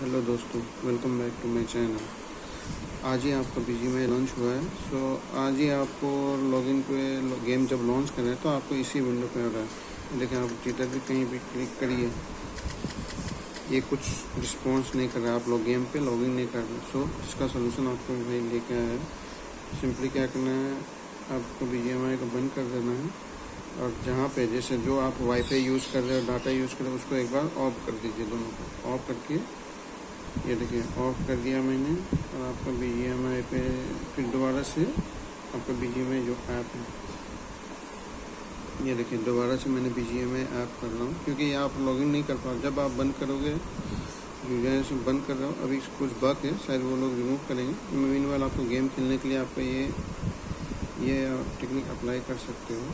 Hello दोस्तों, welcome back to my channel. आज ही आपका BGMI लॉन्च हुआ है। सो आज ही आपको लॉगिन पे गेम जब लॉन्च कर रहे हैं तो आपको इसी विंडो पे आ रहा है। देखिए, आप ट्विटर पे कहीं भी क्लिक करिए, ये कुछ रिस्पॉन्स नहीं कर रहा है, आप लोग गेम पे लॉगिन नहीं कर रहे। सो इसका सोल्यूशन आपको भाई लेके आया है। सिंपली क्या करना है, आपको BGMI को बंद कर देना है और जहाँ पे जैसे जो आप वाईफाई यूज़ कर रहे हो, डाटा यूज़ कर रहे हो, उसको एक बार ऑफ कर दीजिए। दोनों को ऑफ करके ये देखिए ऑफ कर दिया मैंने। और आपका BGMI पे फिर दोबारा से आपका BGMI जो ऐप है, ये देखिए दोबारा से मैंने BGMI ऐप कर रहा हूँ, क्योंकि आप लॉगिन नहीं कर पाओ। जब आप बंद करोगे, यूजर से बंद कर रहा हूँ, अभी कुछ बग है, शायद वो लोग रिमूव करेंगे। मीनवाइल आपको गेम खेलने के लिए आपको ये टेक्निक अप्लाई कर सकते हो।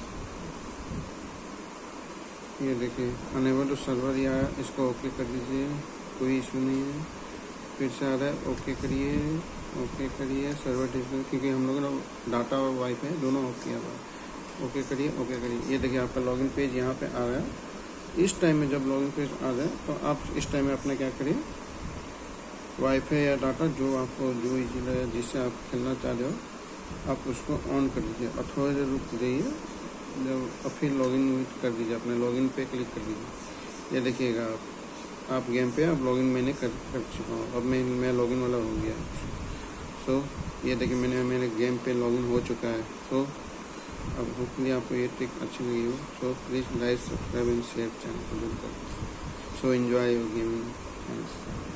ये देखिए अनेबल टू सर्वर, या इसको ओके कर दीजिए, कोई इशू नहीं है। फिर से आ रहा है, ओके करिए सर्वर डिस्प्ले, क्योंकि हम लोगों ने डाटा और वाईफाई दोनों ऑफ किया था। ओके करिए। ये देखिए आपका लॉगिन पेज यहाँ पे आ रहा है। इस टाइम में जब लॉगिन पेज आ जाए तो आप इस टाइम में अपना क्या करिए, वाईफाई या डाटा जो आपको जो इजी लगे, जिससे आप खेलना चाह रहे हो, आप उसको ऑन कर दीजिए और थोड़ी देर रुक जाइए। जब फिर लॉगिन कर दीजिए, अपने लॉगिन पे क्लिक कर दीजिए। ये देखिएगा आप गेम पे आप लॉगिन मैंने कर चुका हूँ। अब मैं लॉगिन वाला हो गया। सो ये देखिए मेरे गेम पे लॉगिन हो चुका है। सो अब होपफुली आपको ये ट्रिक अच्छी लगी हो। So please like, subscribe and share channel को। So enjoy your gaming. Thanks.